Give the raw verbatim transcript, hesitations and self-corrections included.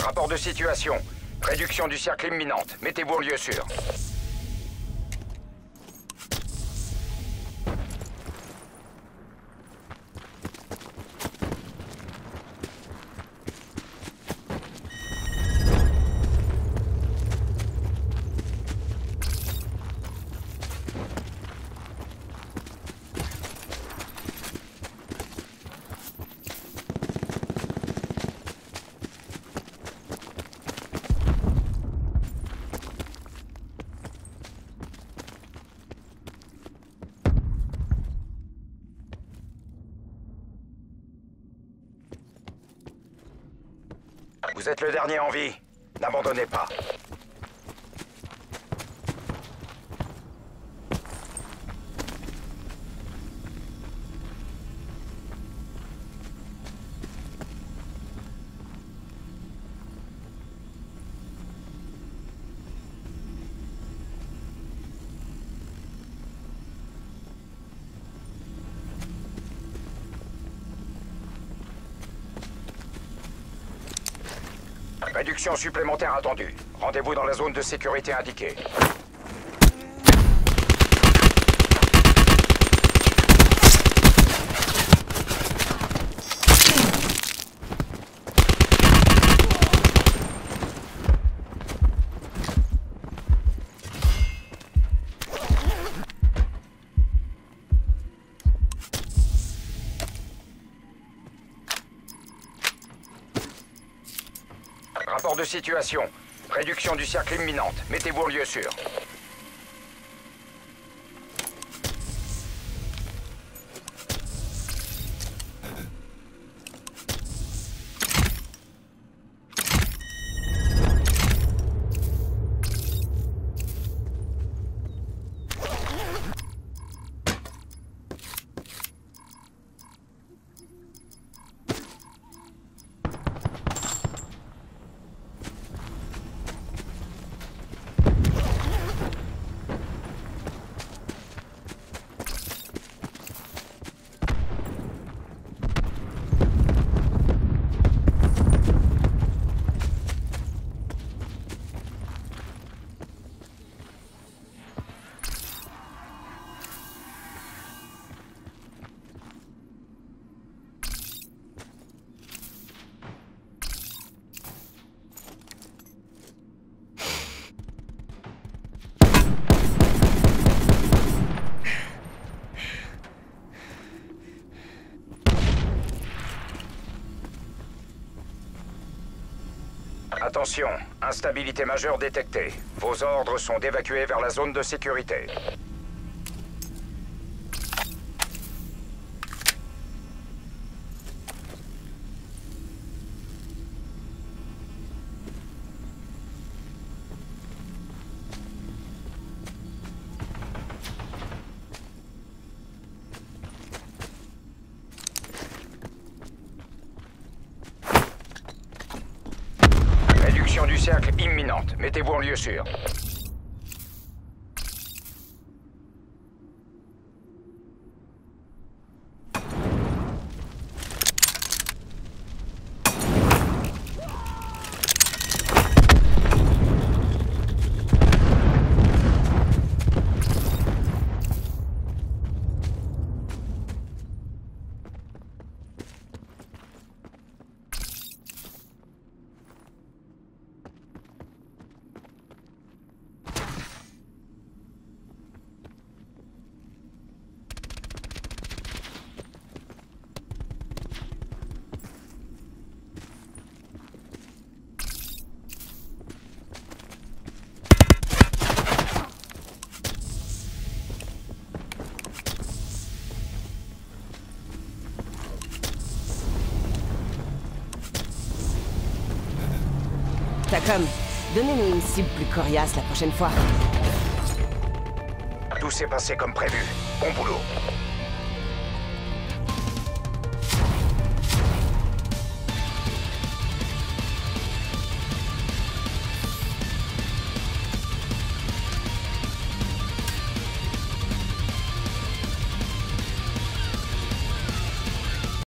Rapport de situation. Réduction du cercle imminente. Mettez-vous en lieu sûr. Vous êtes le dernier en vie. N'abandonnez pas. Réduction supplémentaire attendue. Rendez-vous dans la zone de sécurité indiquée. Rapport de situation. Réduction du cercle imminente. Mettez-vous en lieu sûr. Attention, instabilité majeure détectée. Vos ordres sont d'évacuer vers la zone de sécurité. Du cercle imminente. Mettez-vous en lieu sûr. Tacom, donnez-nous une cible plus coriace la prochaine fois. Tout s'est passé comme prévu. Bon boulot.